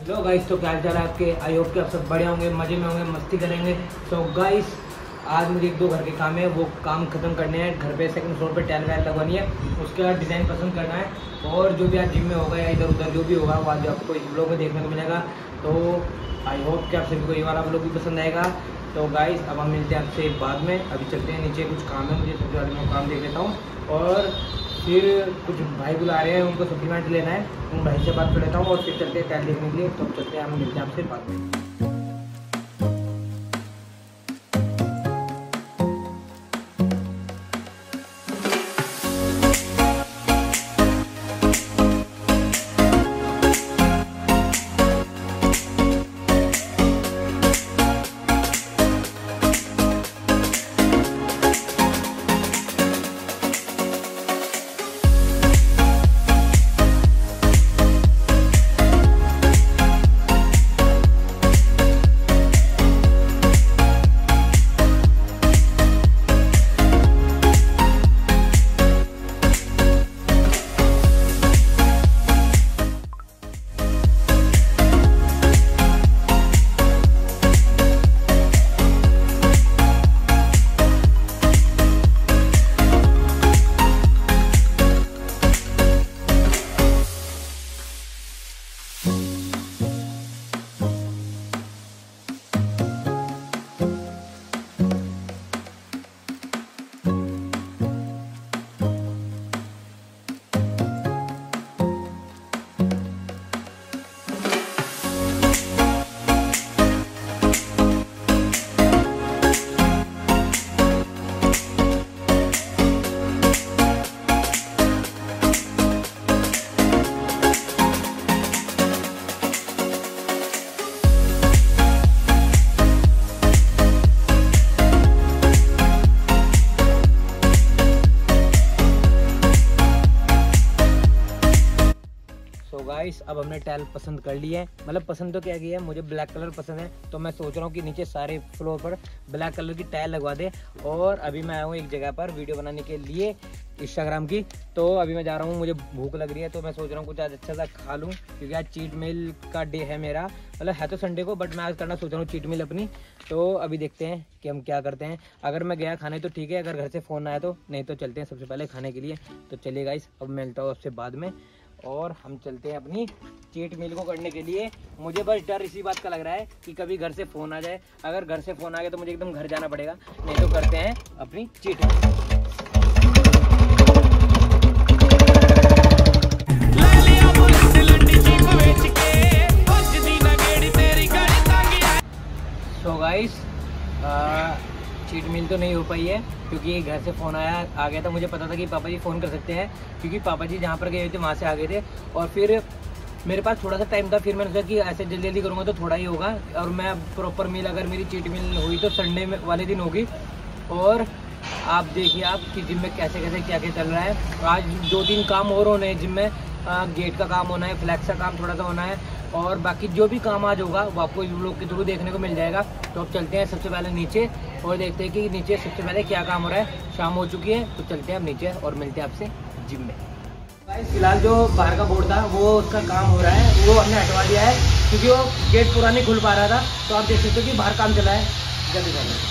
लो guys, तो क्या चल रहा है आपके? आई होप कि आप सब बढ़िया होंगे, मजे में होंगे, मस्ती करेंगे। तो गाइस आज मुझे 1-2 घर के काम है, वो काम खत्म करने हैं। घर पे सेकंड फ्लोर पे टाइल वाइल लगवानी है, उसके बाद डिज़ाइन पसंद करना है। और जो भी आज जिम में होगा या इधर उधर जो भी होगा वो आज आपको इस ब्लॉग में देखने को मिलेगा। तो आई होप कि आप सभी को ये वाला ब्लॉग भी पसंद आएगा। तो गाइस अब हम मिलते हैं आपसे बाद में। अभी चलते हैं नीचे, कुछ काम है मुझे, सबसे पहले मैं काम देख लेता हूँ और फिर कुछ भाई बुला रहे हैं, उनको सप्लीमेंट लेना है, उन भाई से बात कर लेता हूँ और फिर चलते हैं टाइल देखने के लिए। तो चलते हैं, हम मिलते हैं आपसे बाद में। गाइस अब हमने टाइल पसंद कर ली है, मतलब पसंद तो क्या किया है, मुझे ब्लैक कलर पसंद है। तो मैं सोच रहा हूँ कि नीचे सारे फ्लोर पर ब्लैक कलर की टाइल लगवा दे। और अभी मैं आया हूँ एक जगह पर वीडियो बनाने के लिए इंस्टाग्राम की। तो अभी मैं जा रहा हूँ, मुझे भूख लग रही है, तो मैं सोच रहा हूँ कुछ आज अच्छा सा खा लूँ, क्योंकि आज चीट मील का डे है मेरा। मतलब है तो संडे को, बट मैं आज करना सोच रहा हूँ चीट मील अपनी। तो अभी देखते हैं कि हम क्या करते हैं। अगर मैं गया खाने तो ठीक है, अगर घर से फ़ोन आया तो, नहीं तो चलते हैं सबसे पहले खाने के लिए। तो चलिए गाइस, अब मिलता हूँ आपसे बाद में और हम चलते हैं अपनी चीट मील को करने के लिए। मुझे बस डर इसी बात का लग रहा है कि कभी घर से फ़ोन आ जाए। अगर घर से फ़ोन आ गया तो मुझे एकदम घर जाना पड़ेगा, नहीं तो करते हैं अपनी cheat meal. So guys cheat meal तो नहीं हो पाई है, क्योंकि घर से फ़ोन आ गया था। मुझे पता था कि पापा जी फ़ोन कर सकते हैं, क्योंकि पापा जी जहाँ पर गए थे वहाँ से आ गए थे। और फिर मेरे पास थोड़ा सा टाइम था, फिर मैंने सोचा कि ऐसे जल्दी जल्दी करूँगा तो थोड़ा ही होगा। और मैं प्रॉपर मील, अगर मेरी चीट मील हुई तो संडे में वाले दिन होगी। और आप देखिए आप कि जिम में कैसे कैसे क्या क्या चल रहा है। आज 2-3 काम और होने हैं जिम में। गेट का काम होना है, फ्लैक्स का काम थोड़ा सा होना है, और बाकी जो भी काम आज होगा वो आपको इस ब्लॉग के थ्रू देखने को मिल जाएगा। तो अब चलते हैं सबसे पहले नीचे और देखते हैं कि नीचे सबसे पहले क्या काम हो रहा है। शाम हो चुकी है, तो चलते हैं अब नीचे और मिलते हैं आपसे जिम में। फिलहाल जो बाहर का बोर्ड था वो उसका काम हो रहा है, वो हमने हटवा दिया है, क्योंकि वो गेट पूरा नहीं खुल पा रहा था। तो आप देख सकते हो कि बाहर काम चला है, जल्दी जल्दी।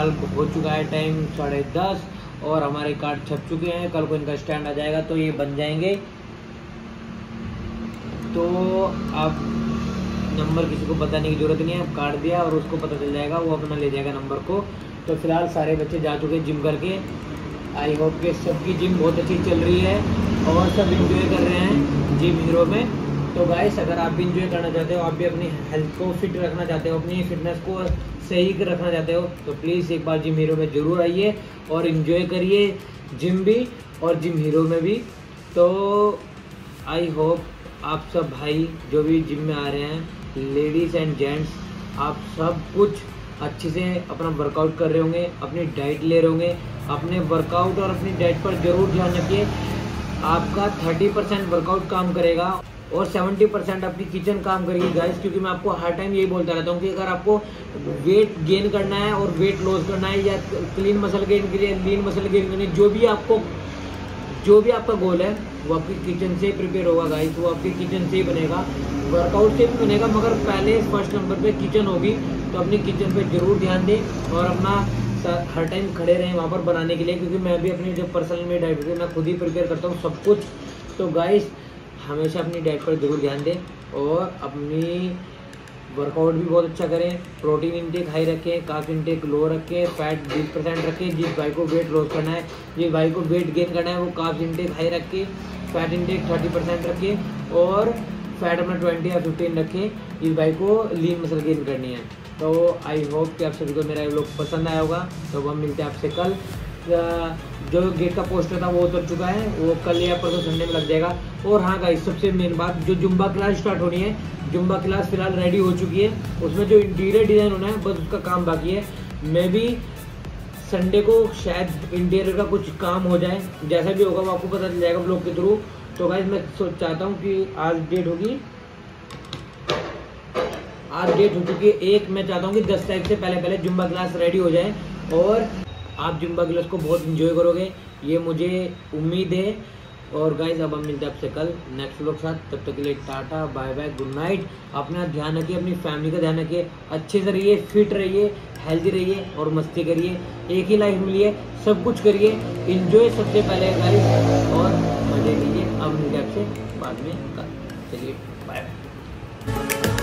फिलहाल हो चुका है टाइम 10:30 और हमारे कार्ड छप चुके हैं। कल को इनका स्टैंड आ जाएगा तो ये बन जाएंगे। तो अब नंबर किसी को बताने की ज़रूरत नहीं है, अब कार्ड दिया और उसको पता चल जाएगा, वो अपना ले जाएगा नंबर को। तो फिलहाल सारे बच्चे जा चुके हैं जिम करके। आई होप कि सबकी जिम बहुत अच्छी चल रही है और सब इंजॉय कर रहे हैं जिम हीरो में। तो गाइस, अगर आप भी इंजॉय करना चाहते हो, आप भी अपनी हेल्थ को फिट रखना चाहते हो, अपनी फिटनेस को सही रखना चाहते हो, तो प्लीज़ एक बार जिम हीरो में ज़रूर आइए और इन्जॉय करिए जिम भी और जिम हीरो में भी। तो आई होप आप सब भाई जो भी जिम में आ रहे हैं, लेडीज़ एंड जेंट्स, आप सब कुछ अच्छे से अपना वर्कआउट कर रहे होंगे, अपनी डाइट ले रहे होंगे। अपने वर्कआउट और अपनी डाइट पर ज़रूर ध्यान रखिए। आपका 30% वर्कआउट काम करेगा और 70% आपकी किचन काम करेगी गाइस, क्योंकि मैं आपको हर टाइम यही बोलता रहता हूँ कि अगर आपको वेट गेन करना है और वेट लॉस करना है या क्लीन मसल गेन के लिए लीन मसल गेन करनी है, जो भी आपका गोल है वो आपकी किचन से प्रिपेयर होगा गाइस, वो आपकी किचन से ही बनेगा, वर्कआउट से भी बनेगा, मगर पहले फर्स्ट नंबर पे किचन होगी। तो अपनी किचन पे ज़रूर ध्यान दें और अपना हर टाइम खड़े रहें वहाँ पर बनाने के लिए, क्योंकि मैं भी अपनी जो पर्सनल में डाइट है मैं खुद ही प्रिपेयर करता हूँ सब कुछ। तो गाइस, हमेशा अपनी डाइट पर ज़रूर ध्यान दें और अपनी वर्कआउट भी बहुत अच्छा करें। प्रोटीन इंटेक हाई रखें, कार्ब इंटेक लो रखें, फैट 20% रखें। जिस भाई को वेट लॉस करना है, जिस भाई को वेट गेन करना है, वो कार्ब इंटेक हाई रखें, फैट इंटेक 30% रखें और फैट अपना 20 या 15 रखें। जिस भाई को लीन मसल गेन करनी है। तो आई होप कि आप सभी को मेरा व्लॉग पसंद आया होगा। तो हम मिलते हैं आपसे कल। जो गेट का पोस्टर था वो उतर चुका है, वो कल या परसों संडे में लग जाएगा। और हाँ गाइस, सबसे मेन बात, जो जुम्बा क्लास स्टार्ट होनी है, जुम्बा क्लास फिलहाल रेडी हो चुकी है। उसमें जो इंटीरियर डिज़ाइन होना है बस उसका काम बाकी है। मैं भी संडे को शायद इंटीरियर का कुछ काम हो जाए, जैसा भी होगा वो आपको पता चल जाएगा ब्लॉग के थ्रू। तो गाइस, मैं चाहता हूँ कि आज डेट होगी, आज डेट हो चुकी है 1। मैं चाहता हूँ कि 10 तारीख से पहले जुम्बा क्लास रेडी हो जाए और आप जुम्बा क्लास को बहुत इंजॉय करोगे, ये मुझे उम्मीद है। और गाइज, अब हम मिलते हैं आपसे कल नेक्स्ट व्लॉग के साथ। तब तक के लिए ta ta bye bye, good night. अपना ध्यान रखिए, अपनी फैमिली का ध्यान रखिए, अच्छे से रहिए, फिट रहिए, हेल्दी रहिए और मस्ती करिए। एक ही लाइफ मिली है, सब कुछ करिए, इंजॉय सबसे पहले गाइज और मजे लीजिए। अब मिलते हैं आपसे बाद में कल। चलिए बाय बाय।